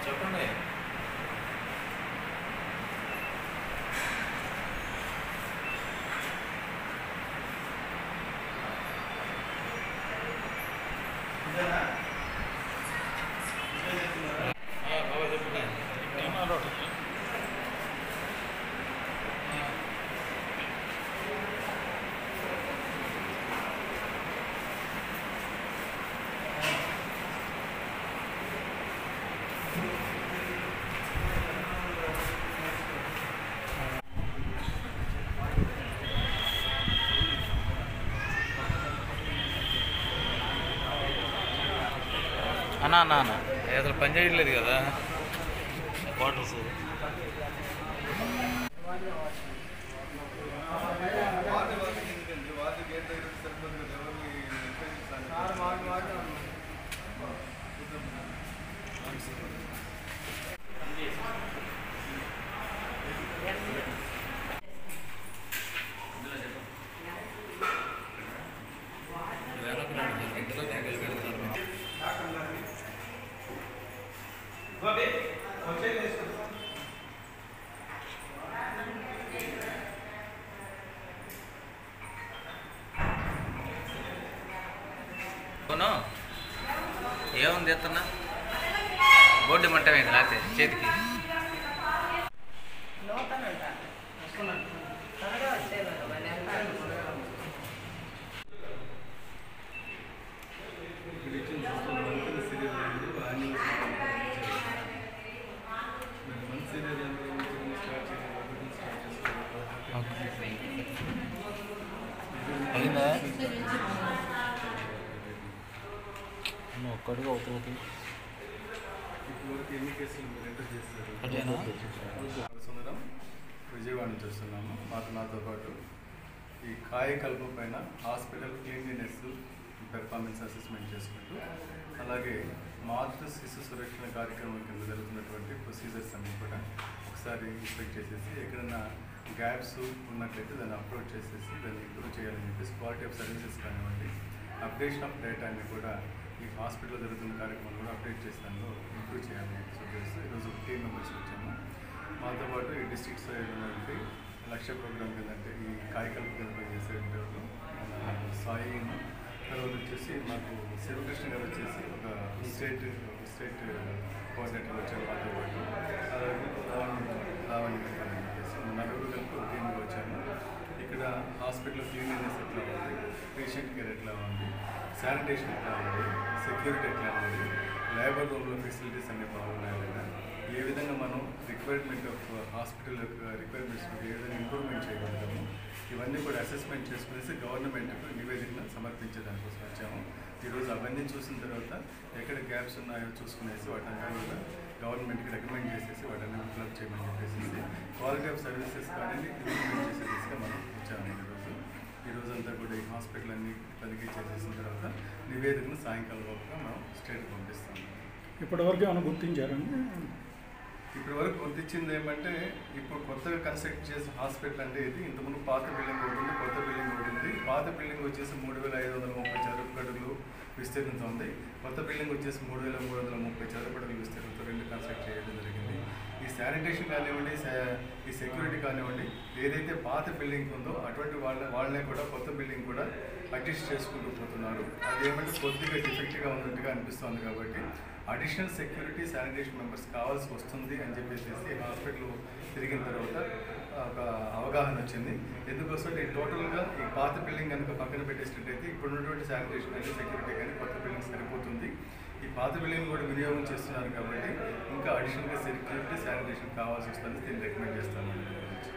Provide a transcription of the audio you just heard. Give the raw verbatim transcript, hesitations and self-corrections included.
చెప్పండి. బాబా చెప్పండి. అన్నా అన్నా అన్న అసలు పని చేయట్లేదు కదా క్వార్టర్స్. ఏముంది ఎత్తన్నా బోర్డు మంటమైంది లేకపోతే చేతికి అయిందా ఒక్కడిగా అవుతుంది. ఇప్పటివరకు ఎన్ని కేసులు మీరు ఎంటర్ చేస్తారు? సుందరం విజయవాడ నుంచి వస్తున్నాము. మాకు నాతో పాటు ఈ కాయకల్ప పైన హాస్పిటల్ క్లీన్లీనెస్ పెర్ఫార్మెన్స్ అసెస్మెంట్ చేసుకుంటూ అలాగే మాతృ శిశు సురక్షణ కార్యక్రమం కింద జరుగుతున్నటువంటి ప్రొసీజర్స్ అన్నీ కూడా ఒకసారి ఇన్స్పెక్ట్ చేసేసి ఎక్కడన్నా గ్యాప్స్ ఉన్నట్లయితే దాన్ని అప్లోడ్ చేసేసి దాన్ని ఇంప్రూవ్ చేయాలని చెప్పేసి క్వాలిటీ ఆఫ్ సర్వీసెస్ కానివ్వండి, అప్డేషన్ ఆఫ్ డేటాని కూడా ఈ హాస్పిటల్లో జరుగుతున్న కార్యక్రమాలు కూడా అప్డేట్ చేస్తాను ఇంప్రూవ్ చేయాలని చెప్పేసి ఈరోజు ఒక టీమ్ మెంబర్స్ వచ్చాము. మాతో పాటు ఈ డిస్ట్రిక్ట్ సైడ్ ఉన్నటువంటి లక్ష్య ప్రోగ్రామ్ కింద అంటే ఈ కాయకల్ప కింద చేసే మన సాయి, తర్వాత వచ్చేసి మాకు శివకృష్ణ గారు వచ్చేసి ఒక స్టేట్ స్టేట్ కోఆర్డినేటర్ వచ్చారు మాతో పాటు, అలాగే రావణి గారు అని చెప్పేసి నలుగురు కలిపి ఒక టీమ్గా వచ్చాము. ఇక్కడ హాస్పిటల్ క్లీన్లీనెస్ ఎట్లా ఉంది, పేషెంట్ కేర్ ఎట్లా ఉంది, శానిటేషన్ ఎట్లా ఉంది, సెక్యూరిటీ ఎట్లా ఉంది, లేబర్ రూమ్లో ఫెసిలిటీస్ అన్నీ బాగున్నాయి లేదా, ఏ విధంగా మనం రిక్వైర్మెంట్ ఆఫ్ హాస్పిటల్ యొక్క రిక్వైర్మెంట్స్ ఏ విధంగా ఇంప్రూవ్మెంట్ చేయగలుగుతాము, ఇవన్నీ కూడా అసెస్మెంట్ చేసుకునేసి గవర్నమెంట్కు నివేదికను సమర్పించే దానికోసం వచ్చాము. ఈరోజు అవన్నీ చూసిన తర్వాత ఎక్కడ గ్యాప్స్ ఉన్నాయో చూసుకునేసి వాటంతా కూడా గవర్నమెంట్కి రికమెండ్ చేసేసి వాటన్ని ఫిల్అప్ చేయమని చెప్పేసి క్వాలిటీ ఆఫ్ సర్వీసెస్ కానీ ఇంప్రూవ్మెంట్ చేసే దిశగా మనం వచ్చాము. ఈరోజు ఈరోజు అంతా కూడా ఈ హాస్పిటల్ అన్ని తనిఖీ చేసేసిన తర్వాత నివేదికను సాయంకాలం లోపల మనం స్టేట్ పంపిస్తాము. ఇప్పటివరకు ఏమైనా గుర్తించారండి? ఇప్పటి వరకు గుర్తించింది ఏమంటే ఇప్పుడు కొత్తగా కన్స్ట్రక్ట్ చేసిన హాస్పిటల్ అంటే ఇది ఇంతకుముందు పాత బిల్డింగ్ ఒకటి ఉంది, కొత్త బిల్డింగ్ ఒకటి ఉంది. పాత బిల్డింగ్ వచ్చేసి మూడు వేల ఐదు వందల ముప్పై చదరపు గడులు విస్తీర్ణంతో ఉంది. కొత్త బిల్డింగ్ వచ్చేసి మూడు వేల మూడు వందల ముప్పై చదరపు గడులు విస్తీర్ణంతో రెండు కన్స్ట్రక్ట్ చేయడం జరిగింది. ఈ శానిటేషన్ కానివ్వండి, ఈ సెక్యూరిటీ కానివ్వండి, ఏదైతే పాత బిల్డింగ్ ఉందో అటువంటి వాళ్ళ వాళ్ళనే కూడా కొత్త బిల్డింగ్ కూడా అడ్జస్ట్ చేసుకుంటూ పోతున్నారు. అది ఏమంటే కొద్దిగా డిఫెక్ట్గా ఉన్నట్టుగా అనిపిస్తుంది. కాబట్టి అడిషనల్ సెక్యూరిటీ శానిటేషన్ మెంబర్స్ కావాల్సి వస్తుంది అని చెప్పేసి హాస్పిటల్ తిరిగిన తర్వాత ఒక అవగాహన వచ్చింది. ఎందుకోసం ఈ టోటల్గా ఈ పాత బిల్డింగ్ కనుక పక్కన పెట్టేసినట్టయితే ఇప్పుడు ఉన్నటువంటి శానిటేషన్ కానీ సెక్యూరిటీ కానీ కొత్త బిల్డింగ్ సరిపోతుంది. ఈ పాత బిల్డింగ్ కూడా వినియోగం చేస్తున్నారు కాబట్టి ఇంకా అడిషనల్గా సెక్యూరిటీ శానిటేషన్ కావాల్సి వస్తుంది. దీన్ని రికమెండ్ చేస్తాను.